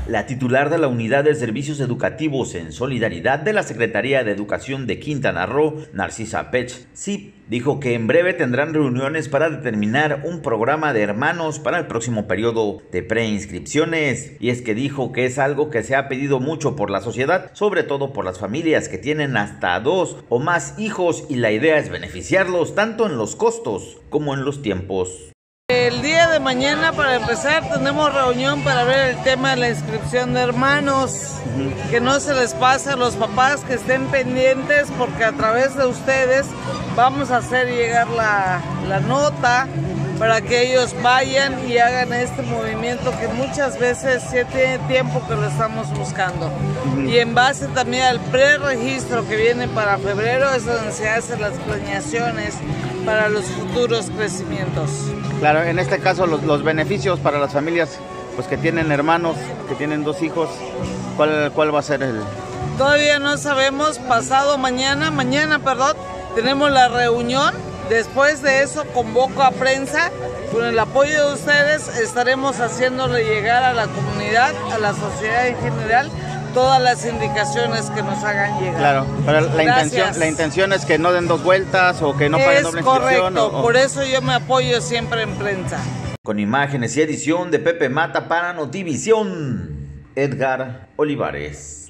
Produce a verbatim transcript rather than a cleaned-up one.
La titular de la Unidad de Servicios Educativos en Solidaridad de la Secretaría de Educación de Quintana Roo, Narcisa Pech Zip, dijo que en breve tendrán reuniones para determinar un programa de hermanos para el próximo periodo de preinscripciones. Y es que dijo que es algo que se ha pedido mucho por la sociedad, sobre todo por las familias que tienen hasta dos o más hijos, y la idea es beneficiarlos tanto en los costos como en los tiempos. El día de mañana, para empezar, tenemos reunión para ver el tema de la inscripción de hermanos. Uh-huh. Que no se les pase a los papás, que estén pendientes, porque a través de ustedes vamos a hacer llegar la, la nota para que ellos vayan y hagan este movimiento que muchas veces ya tiene tiempo que lo estamos buscando. Uh-huh. Y en base también al preregistro que viene para febrero, es donde se hacen las planeaciones para los futuros crecimientos. Claro, en este caso los, los beneficios para las familias pues que tienen hermanos, que tienen dos hijos, ¿cuál, cuál va a ser el...? Todavía no sabemos. Pasado mañana, mañana, perdón, tenemos la reunión. Después de eso convoco a prensa. Con el apoyo de ustedes estaremos haciéndole llegar a la comunidad, a la sociedad en general, todas las indicaciones que nos hagan llegar. Claro, pero la intención, la intención es que no den dos vueltas o que no paguen doble inscripción. Es correcto, o, o... por eso yo me apoyo siempre en prensa. Con imágenes y edición de Pepe Mata para Notivisión, Edgar Olivares.